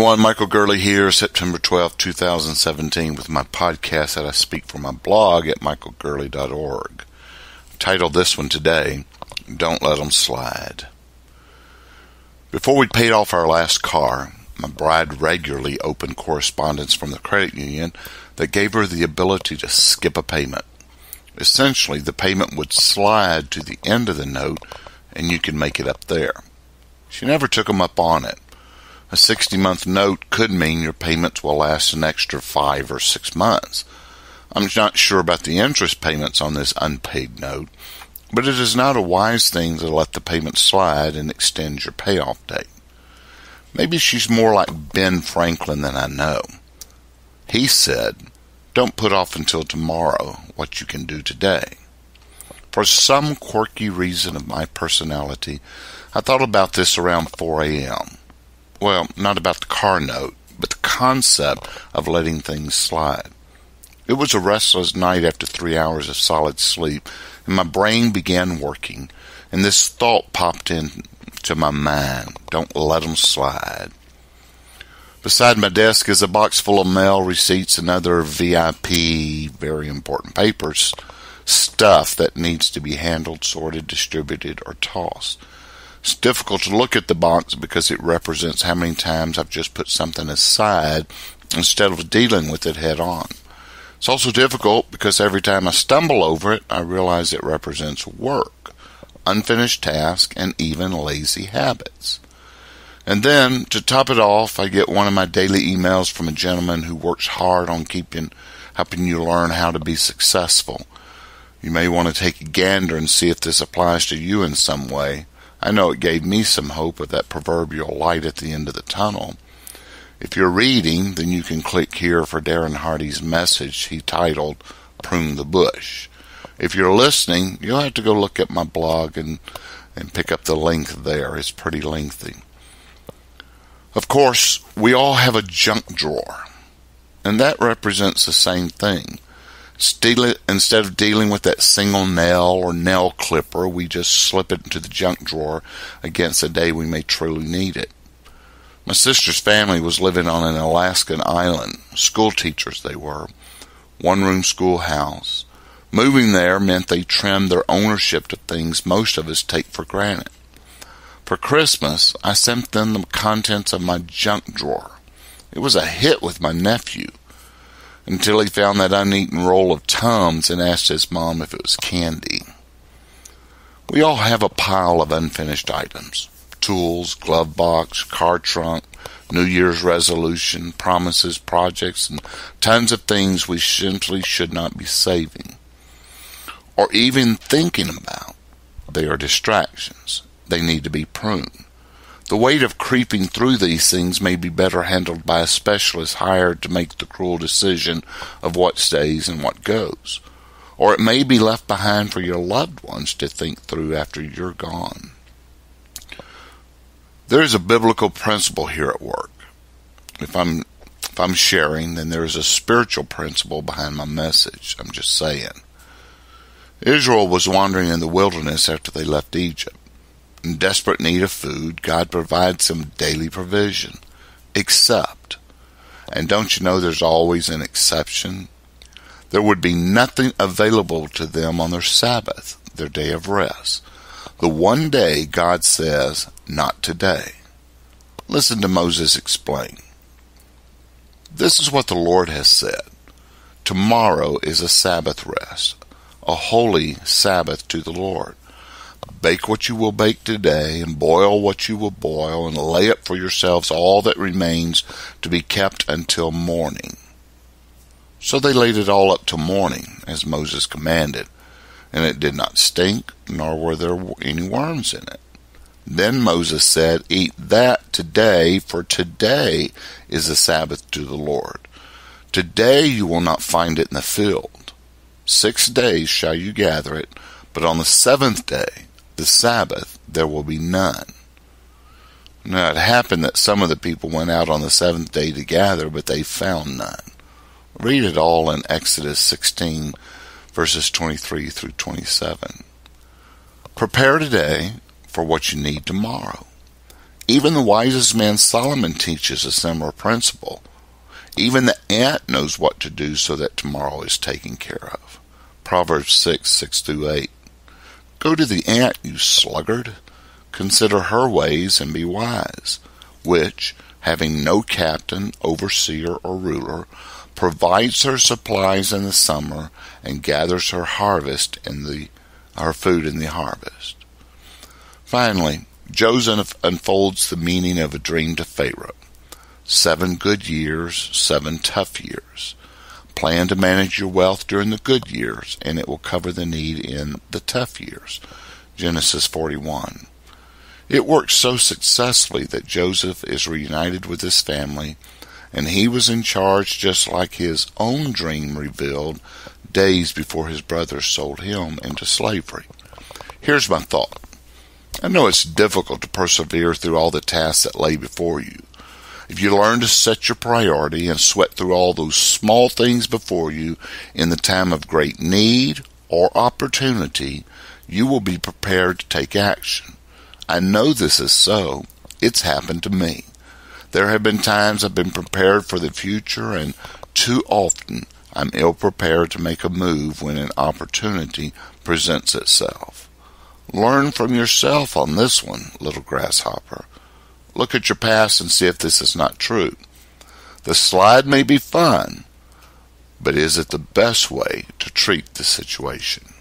everyone, Michael Gurley here, September 12, 2017, with my podcast that I speak from my blog at michaelgurley.org. Titled this one today, Don't Let 'Em Slide. Before we paid off our last car, my bride regularly opened correspondence from the credit union that gave her the ability to skip a payment. Essentially, the payment would slide to the end of the note and you could make it up there. She never took them up on it. A 60-month note could mean your payments will last an extra 5 or 6 months. I'm not sure about the interest payments on this unpaid note, but it is not a wise thing to let the payment slide and extend your payoff date. Maybe she's more like Ben Franklin than I know. He said, "Don't put off until tomorrow what you can do today." For some quirky reason of my personality, I thought about this around 4 a.m. Well, not about the car note, but the concept of letting things slide. It was a restless night after 3 hours of solid sleep, and my brain began working, and this thought popped into my mind: don't let 'em slide. Beside my desk is a box full of mail, receipts, and other VIP, very important papers, stuff that needs to be handled, sorted, distributed, or tossed. It's difficult to look at the box because it represents how many times I've just put something aside instead of dealing with it head on. It's also difficult because every time I stumble over it, I realize it represents work, unfinished tasks, and even lazy habits. And then, to top it off, I get one of my daily emails from a gentleman who works hard on helping you learn how to be successful. You may want to take a gander and see if this applies to you in some way. I know it gave me some hope of that proverbial light at the end of the tunnel. If you're reading, then you can click here for Darren Hardy's message he titled, Prune the Bush. If you're listening, you'll have to go look at my blog and pick up the link there. It's pretty lengthy. Of course, we all have a junk drawer, and that represents the same thing. Instead of dealing with that single nail or nail clipper, we just slip it into the junk drawer against a day we may truly need it. My sister's family was living on an Alaskan island. School teachers they were. One-room schoolhouse. Moving there meant they trimmed their ownership to things most of us take for granted. For Christmas, I sent them the contents of my junk drawer. It was a hit with my nephew, until he found that uneaten roll of Tums and asked his mom if it was candy. We all have a pile of unfinished items: tools, glove box, car trunk, New Year's resolution, promises, projects, and tons of things we simply should not be saving or even thinking about. They are distractions. They need to be pruned. The weight of creeping through these things may be better handled by a specialist hired to make the cruel decision of what stays and what goes. Or it may be left behind for your loved ones to think through after you're gone. There is a biblical principle here at work. If I'm sharing, then there is a spiritual principle behind my message. I'm just saying. Israel was wandering in the wilderness after they left Egypt. In desperate need of food, God provides some daily provision. Except, and don't you know there's always an exception? There would be nothing available to them on their Sabbath, their day of rest. The one day God says, not today. Listen to Moses explain. This is what the Lord has said. Tomorrow is a Sabbath rest, a holy Sabbath to the Lord. Bake what you will bake today, and boil what you will boil, and lay up for yourselves all that remains to be kept until morning. So they laid it all up till morning, as Moses commanded, and it did not stink, nor were there any worms in it. Then Moses said, Eat that today, for today is the Sabbath to the Lord. Today you will not find it in the field. 6 days shall you gather it, but on the 7th day, the Sabbath, there will be none. Now it happened that some of the people went out on the 7th day to gather, but they found none. Read it all in Exodus 16, verses 23 through 27. Prepare today for what you need tomorrow. Even the wisest man Solomon teaches a similar principle. Even the ant knows what to do so that tomorrow is taken care of. Proverbs 6:6-8. Go to the ant, you sluggard. Consider her ways and be wise, which, having no captain, overseer, or ruler, provides her supplies in the summer and gathers her food in the harvest. Finally, Joseph unfolds the meaning of a dream to Pharaoh. 7 good years, 7 tough years. Plan to manage your wealth during the good years, and it will cover the need in the tough years. Genesis 41. It worked so successfully that Joseph is reunited with his family, and he was in charge just like his own dream revealed days before his brothers sold him into slavery. Here's my thought. I know it's difficult to persevere through all the tasks that lay before you. If you learn to set your priority and sweat through all those small things before you in the time of great need or opportunity, you will be prepared to take action. I know this is so. It's happened to me. There have been times I've been prepared for the future, and too often I'm ill-prepared to make a move when an opportunity presents itself. Learn from yourself on this one, little grasshopper. Look at your past and see if this is not true. The slide may be fun, but is it the best way to treat the situation?